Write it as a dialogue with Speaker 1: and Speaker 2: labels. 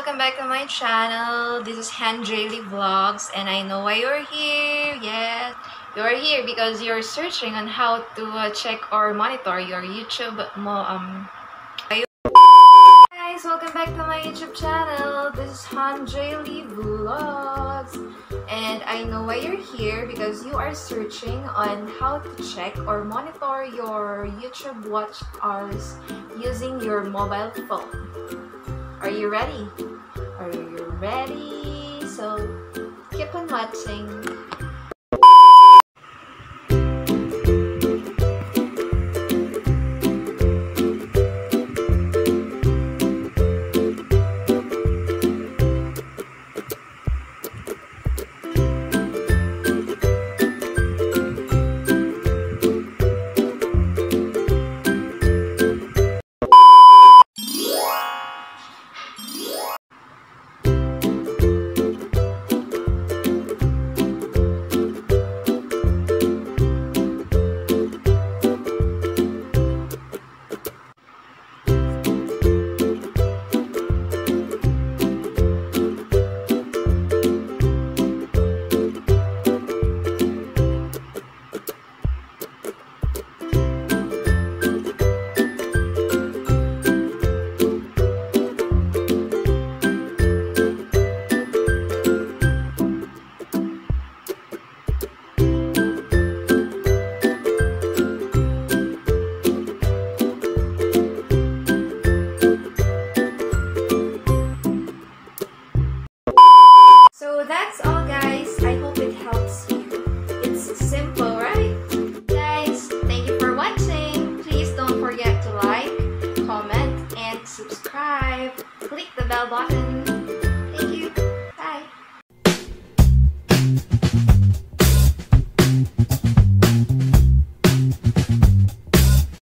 Speaker 1: welcome back to my channel. This is Daily Vlogs, and I know why you're here. Yes, you're here because you're searching on how to check or monitor your YouTube guys, welcome back to my YouTube channel. This is Daily Vlogs, and I know why you're here because you are searching on how to check or monitor your YouTube watch hours using your mobile phone. Are you ready? Are you ready? So keep on watching. So that's all, guys. I hope it helps you. It's simple, right? Guys, thank you for watching. Please don't forget to like, comment, and subscribe. Click the bell button.